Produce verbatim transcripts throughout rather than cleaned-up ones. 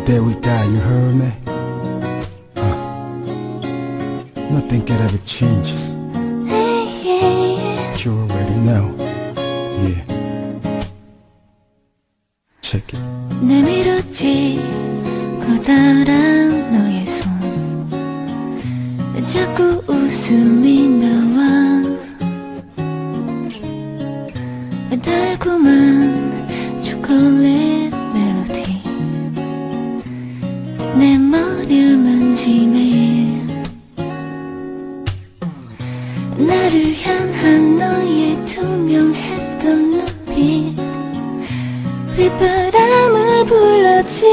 day we die, you heard me? Uh, nothing can ever changes. You already know. Yeah. Check it. 내밀었지 커다란 너의 손 자꾸 웃음이 나와 달콤한 초콜릿 멜로디 내 머리를 만지네 나를 향한 너의 투명했던 눈빛 휘바람을 불렀지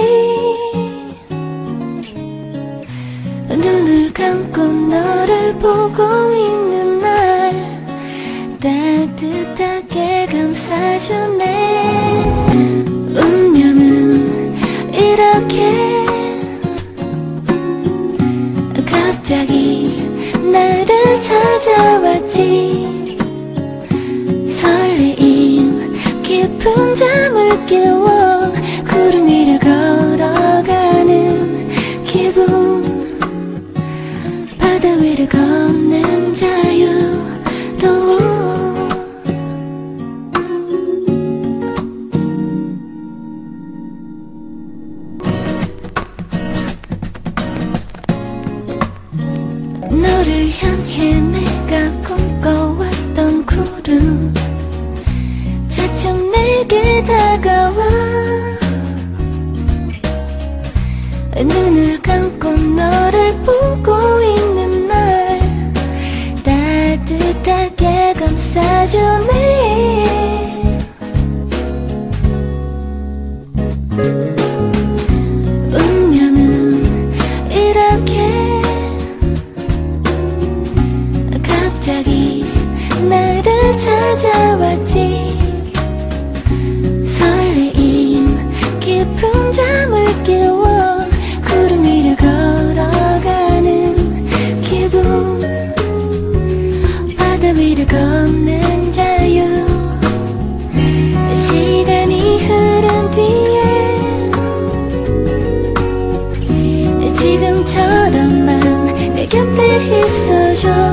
눈을 감고 너를 보고 있는 날 따뜻하게 감싸주네 운명은 이렇게 갑자기 나를 찾아왔지 설레임 깊은 잠을 깨워 구름 위를 걸어가는 기분 바다 위를 걷는 자유로움 너를 향해 내가 꿈꿔왔던 구름 차츰 내게 다가와 눈을 감고 너를 보고 있는 날 따뜻하게 감싸주네 운명은 이렇게 갑자기 나를 찾아왔지 설레임 깊은 잠을 깨워 구름 위를 걸어가는 기분 바다 위를 걷는 자유 시간이 흐른 뒤에 지금처럼만 내 곁에 있어줘